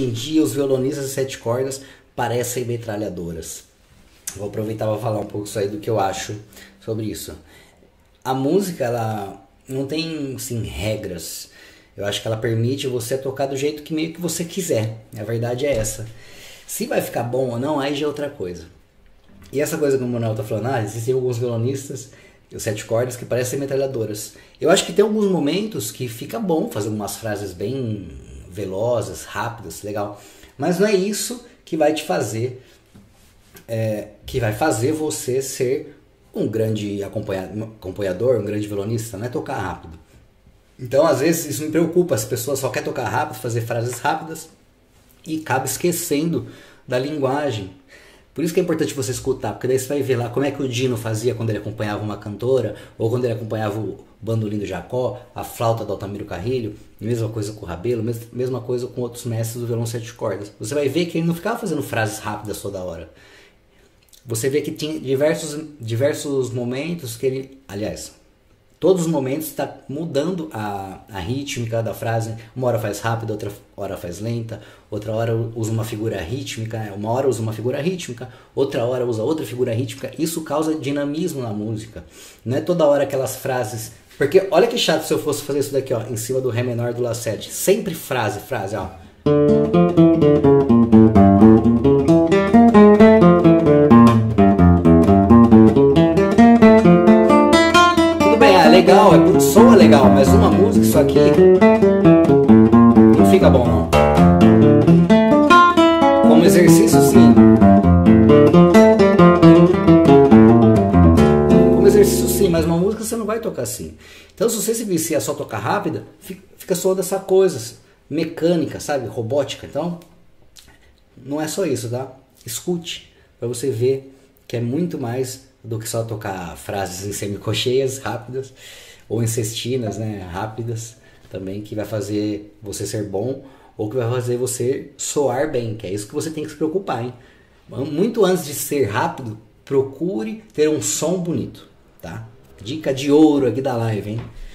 hoje em dia os violonistas de 7 cordas parecem metralhadoras. Vou aproveitar para falar um pouco isso aí do que eu acho sobre isso. A música, ela não tem, assim, regras. Eu acho que ela permite você tocar do jeito que meio que você quiser. A verdade é essa. Se vai ficar bom ou não, aí já é outra coisa. E essa coisa que o Manuel tá falando, existem alguns violonistas, os 7 cordas, que parecem metralhadoras. Eu acho que tem alguns momentos que fica bom fazer umas frases bem velozes, rápidas, legal. Mas não é isso que vai te fazer, que vai fazer você ser um grande acompanhador, um grande violonista, não é tocar rápido. Então, às vezes, isso me preocupa, as pessoas só querem tocar rápido, fazer frases rápidas e acaba esquecendo da linguagem. Por isso que é importante você escutar, porque daí você vai ver lá como é que o Dino fazia quando ele acompanhava uma cantora, ou quando ele acompanhava o bandolim do Jacó, a flauta do Altamiro Carrilho, mesma coisa com o Rabelo, mesma coisa com outros mestres do violão 7 cordas. Você vai ver que ele não ficava fazendo frases rápidas toda hora. Você vê que tinha diversos momentos que ele, aliás, todos os momentos está mudando a rítmica da frase. Uma hora faz rápido, outra hora faz lenta, outra hora usa uma figura rítmica, uma hora usa uma figura rítmica, outra hora usa outra figura rítmica. Isso causa dinamismo na música. Não é toda hora aquelas frases... Porque olha que chato se eu fosse fazer isso daqui, ó, em cima do Ré menor do Lá 7. Sempre frase, ó. Legal, soa legal, mas uma música, isso aqui não fica bom não. Como exercício sim. Como exercício sim, mas uma música você não vai tocar assim. Então se você se vicia só tocar rápida, fica soando essa coisa mecânica, sabe, robótica. Então não é só isso, tá? Escute para você ver que é muito mais do que só tocar frases em semicolcheias rápidas ou em sextinas, né, rápidas também, que vai fazer você ser bom ou que vai fazer você soar bem, que é isso que você tem que se preocupar, hein? Muito antes de ser rápido, procure ter um som bonito, tá? Dica de ouro aqui da live, hein?